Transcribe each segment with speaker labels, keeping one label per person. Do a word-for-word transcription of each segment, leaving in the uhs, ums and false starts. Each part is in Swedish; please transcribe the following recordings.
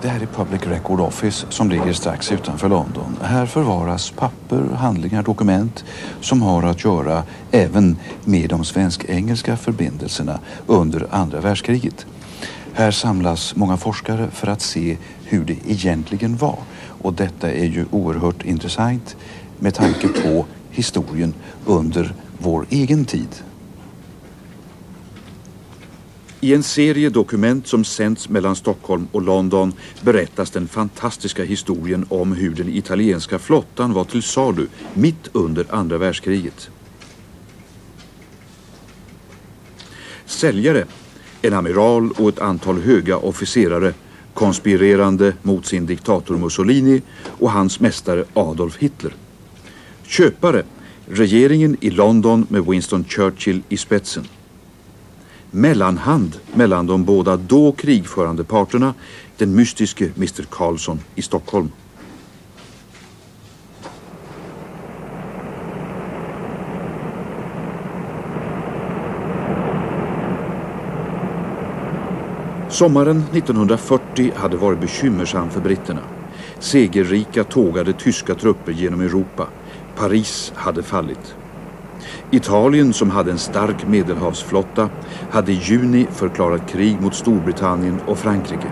Speaker 1: Det här är Public Record Office som ligger strax utanför London. Här förvaras papper, handlingar, dokument som har att göra även med de svensk-engelska förbindelserna under andra världskriget. Här samlas många forskare för att se hur det egentligen var. Och detta är ju oerhört intressant med tanke på historien under vår egen tid. I en serie dokument som sänds mellan Stockholm och London berättas den fantastiska historien om hur den italienska flottan var till salu mitt under andra världskriget. Säljare, en amiral och ett antal höga officerare konspirerande mot sin diktator Mussolini och hans mästare Adolf Hitler. Köpare, regeringen i London med Winston Churchill i spetsen. Mellanhand mellan de båda då krigförande parterna, den mystiske mister Karlsson i Stockholm. Sommaren nittonhundrafyrtio hade varit bekymmersam för britterna. Segerrika tågade tyska trupper genom Europa. Paris hade fallit. Italien, som hade en stark medelhavsflotta, hade i juni förklarat krig mot Storbritannien och Frankrike.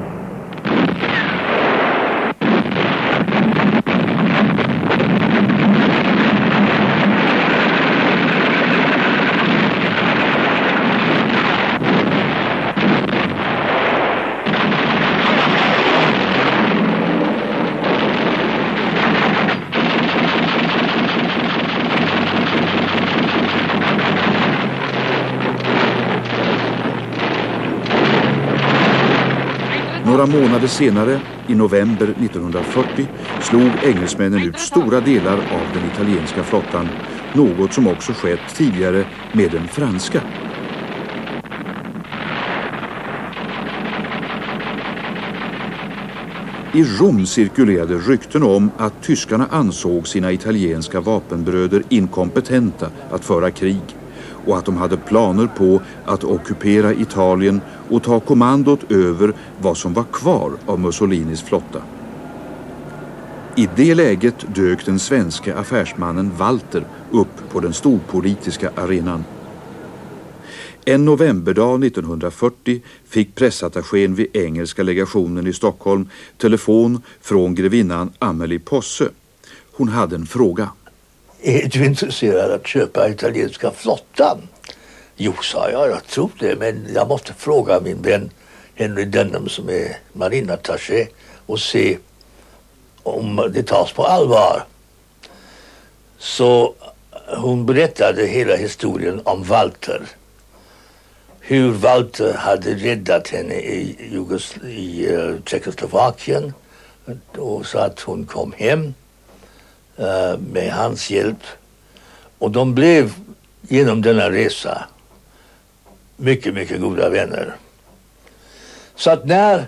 Speaker 1: Några månader senare, i november nittonhundrafyrtio, slog engelsmännen ut stora delar av den italienska flottan, något som också skett tidigare med den franska. I Rom cirkulerade rykten om att tyskarna ansåg sina italienska vapenbröder inkompetenta att föra krig och att de hade planer på att ockupera Italien och ta kommandot över vad som var kvar av Mussolinis flotta. I det läget dök den svenska affärsmannen Walter upp på den storpolitiska arenan. En novemberdag nittonhundrafyrtio fick pressattachén vid engelska legationen i Stockholm telefon från grevinnan Amelie Posse. Hon hade en fråga.
Speaker 2: Är du intresserad att köpa italienska flottan? Jo, sa jag, jag tror det, men jag måste fråga min vän Henry Denham som är marinattaché och se om det tas på allvar. Så hon berättade hela historien om Walter. Hur Walter hade räddat henne i, Jugos- i uh, Tjeckoslovakien och så att hon kom hem uh, med hans hjälp. Och de blev genom denna resa mycket, mycket goda vänner. Så att när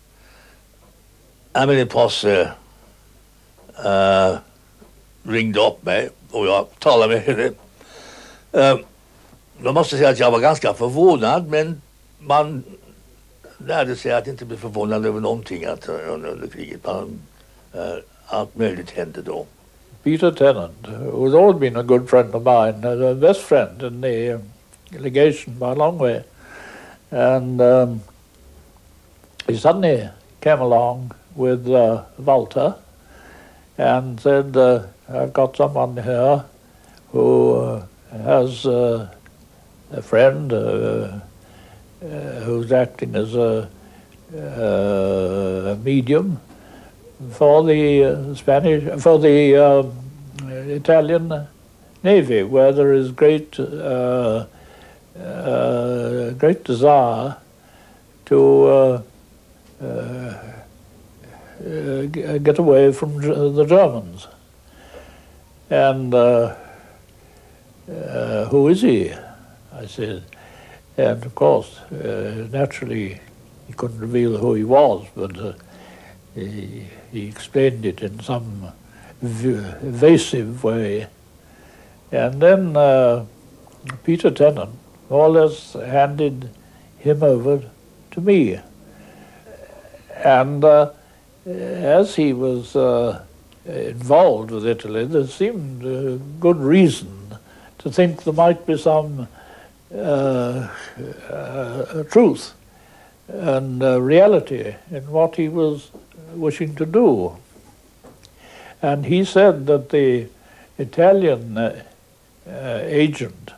Speaker 2: Amelie Posse uh, ringde upp mig och jag talade med henne, uh, jag måste säga att jag var ganska förvånad, men man lärde sig att inte bli förvånad över någonting att, under, under kriget. Man, uh, allt möjligt hände då.
Speaker 3: Peter Tennant, who's always been a good friend of mine, a best friend in the uh, legation by a long way. And um, he suddenly came along with uh, Walter and said, uh, I've got someone here who uh, has uh, a friend uh, uh, who's acting as a, uh, medium for the uh, Spanish, for the uh, Italian Navy, where there is great, uh, uh, great desire to uh, uh, uh, get away from the Germans. And uh, uh, who is he? I said, and of course, uh, naturally, he couldn't reveal who he was, but uh, he, he explained it in some v- evasive way. And then uh, Peter Tennant more or less handed him over to me. And uh, as he was uh, involved with Italy, there seemed uh, good reason to think there might be some uh, uh, truth and uh, reality in what he was wishing to do. And he said that the Italian uh, uh, agent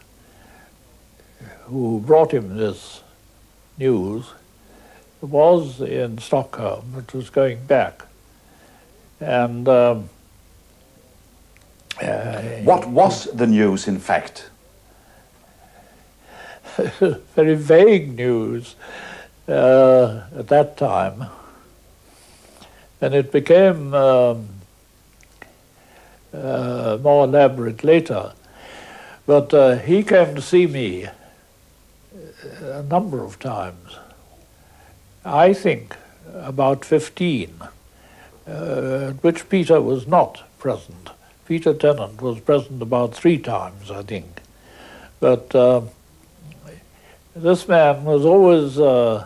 Speaker 3: who brought him this news was in Stockholm, it was going back. And um, uh,
Speaker 1: What was the news, in fact?
Speaker 3: very vague news uh, at that time. And it became um, uh, more elaborate later. But uh, he came to see me a number of times. I think about fifteen, uh, at which Peter was not present. Peter Tennant was present about three times, I think. But uh, this man was always uh,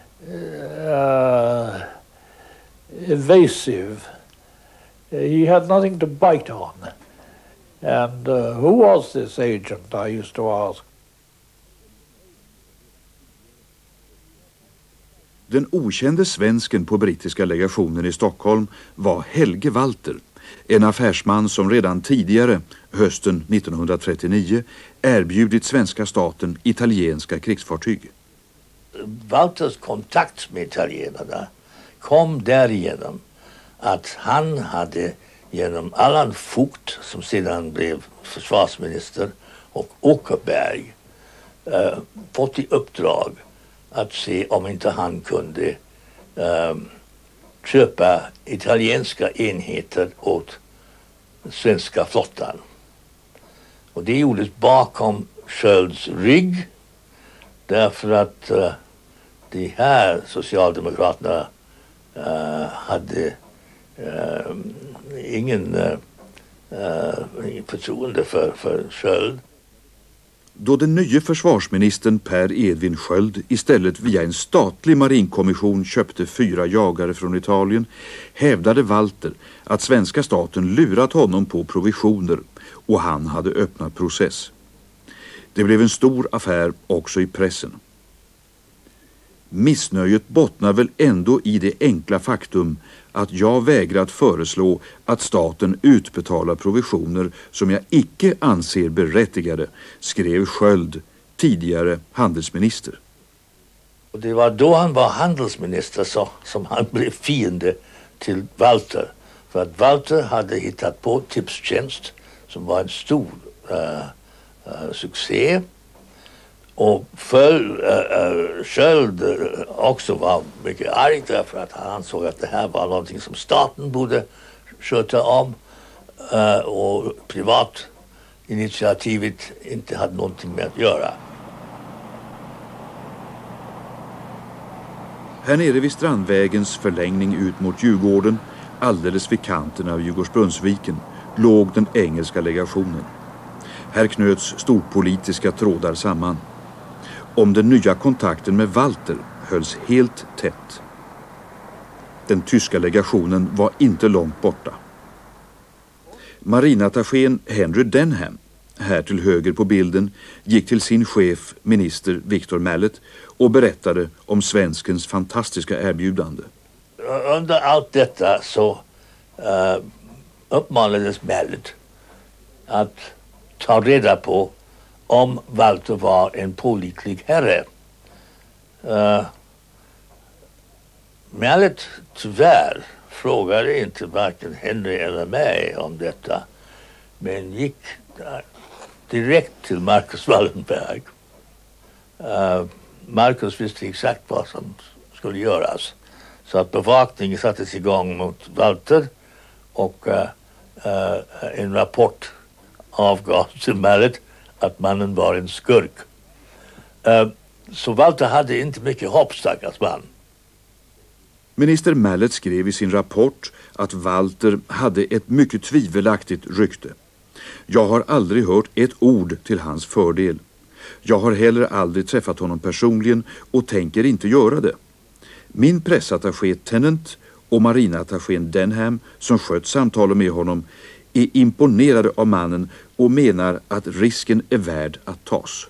Speaker 3: uh, evasive. He had nothing to bite on. And uh, who was this agent, I used to ask.
Speaker 1: Den okände svensken på brittiska legationen i Stockholm var Helge Walter, en affärsman som redan tidigare, hösten nittonhundratrettionio, erbjudit svenska staten italienska krigsfartyg.
Speaker 2: Walters kontakt med italienarna kom därigenom att han hade genom Allan Vogt, som sedan blev försvarsminister, och Åkerberg eh, fått i uppdrag att se om inte han kunde eh, köpa italienska enheter åt svenska flottan. Och det gjordes bakom Skölds rygg, därför att eh, de här socialdemokraterna eh, hade eh, ingen eh, förtroende för, för Sköld.
Speaker 1: Då den nya försvarsministern Per Edvin Sköld istället via en statlig marinkommission köpte fyra jagare från Italien, hävdade Walter att svenska staten lurat honom på provisioner och han hade öppnat process. Det blev en stor affär också i pressen. Missnöjet bottnar väl ändå i det enkla faktum att jag vägrat föreslå att staten utbetalar provisioner som jag icke anser berättigade, skrev Sköld, tidigare handelsminister.
Speaker 2: Och det var då han var handelsminister så, som han blev fiende till Walter. För att Walter hade hittat på Tipstjänst som var en stor uh, uh, succé. Och för uh, uh, Sköld uh, också var mycket arg därför att han ansåg att det här var någonting som staten borde sköta om uh, och privat initiativet inte hade någonting med att göra.
Speaker 1: Här nere vid Strandvägens förlängning ut mot Djurgården, alldeles vid kanten av Djurgårdsbrunnsviken, låg den engelska legationen. Här knöts storpolitiska trådar samman. Om den nya kontakten med Walter hölls helt tätt. Den tyska legationen var inte långt borta. Marinattachén Henry Denham, här till höger på bilden, gick till sin chef, minister Victor Mallet, och berättade om svenskens fantastiska erbjudande.
Speaker 2: Under allt detta så uh, uppmanades Mallet att ta reda på om Walter var en pålitlig herre. Uh, Mallet tyvärr frågade inte varken Henry eller mig om detta, men gick uh, direkt till Marcus Wallenberg. Uh, Marcus visste exakt vad som skulle göras. Så att bevakningen sattes igång mot Walter och uh, uh, en rapport avgavs till Mallet att mannen var en skurk. Uh, så Walter hade inte mycket hopp, stackars man.
Speaker 1: Minister Mallet skrev i sin rapport att Walter hade ett mycket tvivelaktigt rykte. Jag har aldrig hört ett ord till hans fördel. Jag har heller aldrig träffat honom personligen och tänker inte göra det. Min pressattaché Tennant och marinattachén Denham, som sköt samtalen med honom, är imponerade av mannen och menar att risken är värd att tas.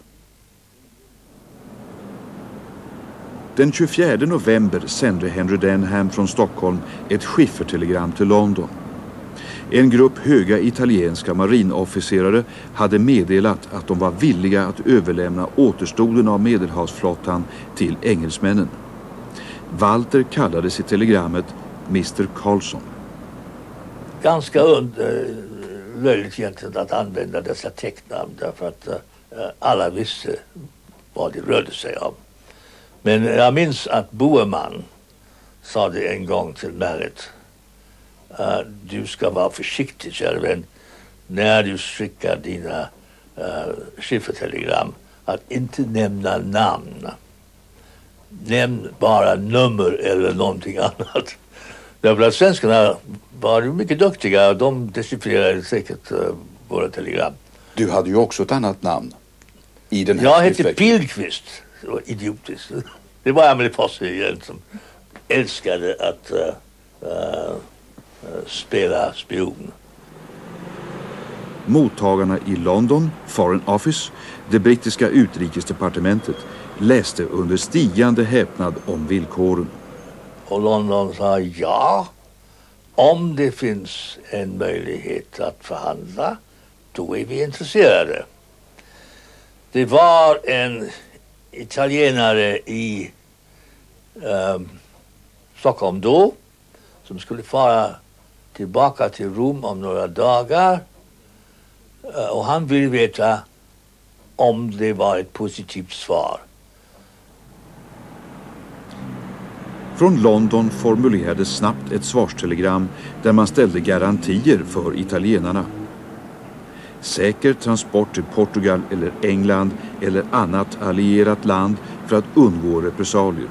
Speaker 1: Den tjugofjärde november sände Henry Denham från Stockholm ett skiffertelegram till London. En grupp höga italienska marinofficerare hade meddelat att de var villiga att överlämna återstoden av Medelhavsflottan till engelsmännen. Walter kallades i telegrammet mister Carlson.
Speaker 2: Ganska under, löjligt egentligen att använda dessa tecknamn därför att uh, alla visste vad det rörde sig om. Men jag minns att Boeman sa det en gång till Merritt. Uh, du ska vara försiktig, kära vän, när du skickar dina uh, skiffertelegram att inte nämna namn. Nämn bara nummer eller någonting annat. Därför att svenskarna var mycket duktiga och de dechiffrerade säkert uh, våra telegram.
Speaker 4: Du hade ju också ett annat namn i den här
Speaker 2: Jag hette Pilqvist. Det var idiotiskt. Det var Emily Posse igen som älskade att uh, uh, spela spion.
Speaker 1: Mottagarna i London, Foreign Office, det brittiska utrikesdepartementet, läste under stigande häpnad om villkoren.
Speaker 2: Och London sa ja, om det finns en möjlighet att förhandla, då är vi intresserade. Det var en italienare i um, Stockholm då som skulle fara tillbaka till Rom om några dagar uh, och han ville veta om det var ett positivt svar.
Speaker 1: Från London formulerades snabbt ett svarstelegram där man ställde garantier för italienarna. Säker transport till Portugal eller England eller annat allierat land för att undgå repressalier.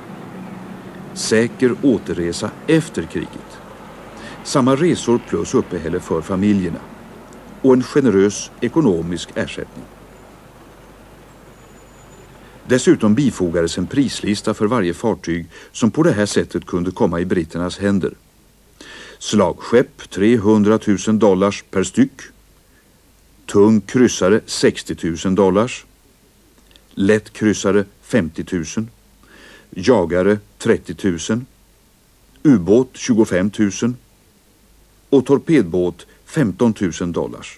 Speaker 1: Säker återresa efter kriget. Samma resor plus uppehälle för familjerna. Och en generös ekonomisk ersättning. Dessutom bifogades en prislista för varje fartyg som på det här sättet kunde komma i britternas händer. Slagskepp trehundratusen dollars per styck. Tung kryssare sextio tusen dollars. Lätt kryssare femtio tusen. Jagare trettio tusen. Ubåt tjugofem tusen. Och torpedbåt femton tusen dollars.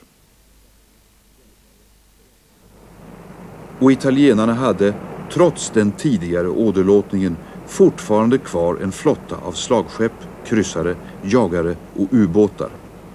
Speaker 1: Och italienarna hade, trots den tidigare åderlåtningen, fortfarande kvar en flotta av slagskepp, kryssare, jagare och ubåtar.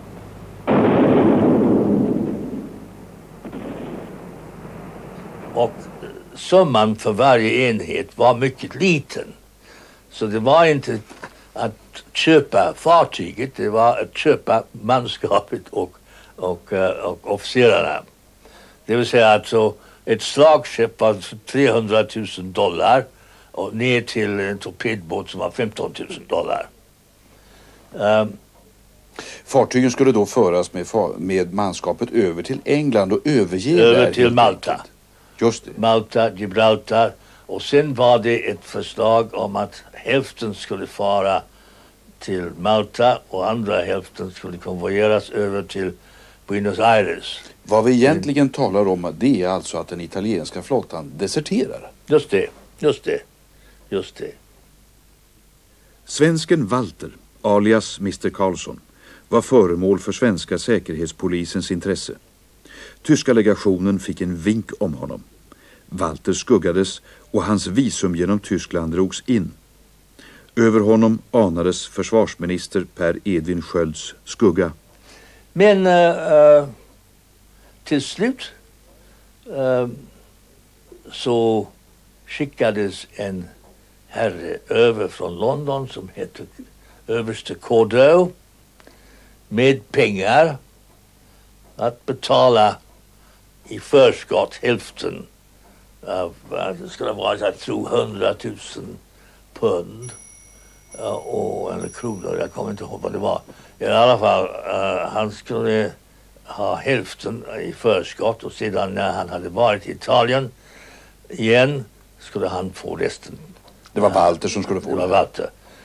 Speaker 2: Och summan för varje enhet var mycket liten. Så det var inte att köpa fartyget, det var att köpa manskapet och, och, och officerarna. Det vill säga alltså ett slagskepp var trehundratusen dollar och ner till en torpedbåt som var femton tusen dollar. Um,
Speaker 4: Fartygen skulle då föras med, med manskapet över till England och överge
Speaker 2: över
Speaker 4: där,
Speaker 2: till Malta.
Speaker 4: Just det.
Speaker 2: Malta, Gibraltar. Och sen var det ett förslag om att hälften skulle fara till Malta och andra hälften skulle konvojeras över till Buenos Aires.
Speaker 4: Vad vi egentligen mm. talar om, det är alltså att den italienska flottan deserterar.
Speaker 2: Just det, just det, just det.
Speaker 1: Svensken Walter, alias mister Carlson, var föremål för svenska säkerhetspolisens intresse. Tyska legationen fick en vink om honom. Walter skuggades och hans visum genom Tyskland drogs in. Över honom anades försvarsminister Per Edvin Skölds skugga.
Speaker 2: Men uh, till slut uh, så skickades en herre över från London som heter överste Cordeau med pengar att betala i förskott hälften av, det skulle vara så tvåhundratusen pund och, eller kronor, jag kommer inte ihåg vad det var. I alla fall, uh, han skulle ha hälften i förskott och sedan när han hade varit i Italien igen skulle han få resten.
Speaker 4: Det var Walter som skulle få
Speaker 2: det.
Speaker 4: det.
Speaker 2: Var Walter.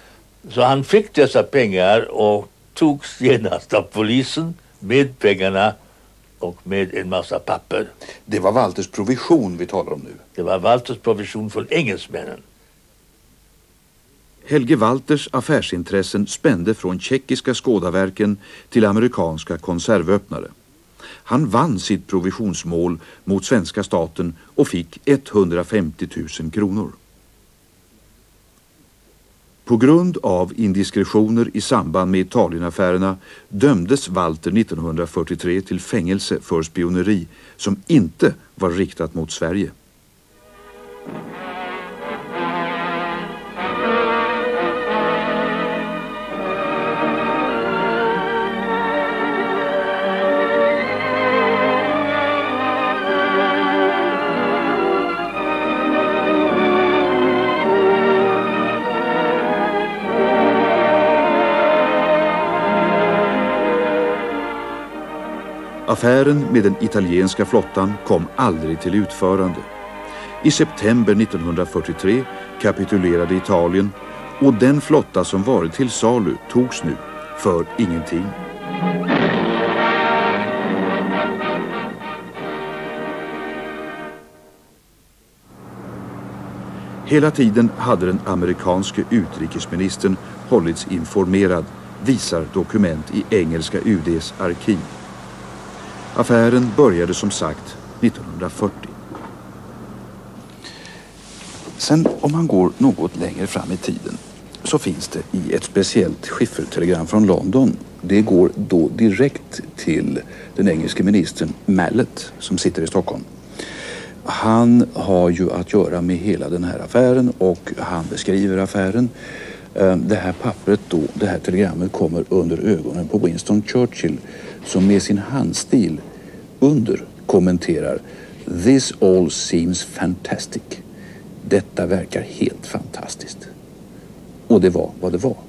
Speaker 2: Så han fick dessa pengar och togs genast av polisen med pengarna och med en massa papper.
Speaker 4: Det var Walters provision vi talar om nu.
Speaker 2: Det var Walters provision från engelsmännen.
Speaker 1: Helge Walters affärsintressen spände från tjeckiska skådaverken till amerikanska konservöppnare. Han vann sitt provisionsmål mot svenska staten och fick etthundrafemtio tusen kronor. På grund av indiskretioner i samband med Italienaffärerna dömdes Walter nittonhundrafyrtiotre till fängelse för spioneri som inte var riktat mot Sverige. Affären med den italienska flottan kom aldrig till utförande. I september nittonhundrafyrtiotre kapitulerade Italien och den flotta som varit till salu togs nu för ingenting. Hela tiden hade den amerikanske utrikesministern hållits informerad, visar dokument i engelska U D:s arkiv. Affären började som sagt nittonhundrafyrtio.
Speaker 4: Sen om man går något längre fram i tiden så finns det i ett speciellt skiffertelegram från London. Det går då direkt till den engelske ministern Mallet som sitter i Stockholm. Han har ju att göra med hela den här affären och han beskriver affären. Det här pappret då, det här telegrammet kommer under ögonen på Winston Churchill som med sin handstil under kommenterar "This all seems fantastic." Detta verkar helt fantastiskt. Och det var vad det var.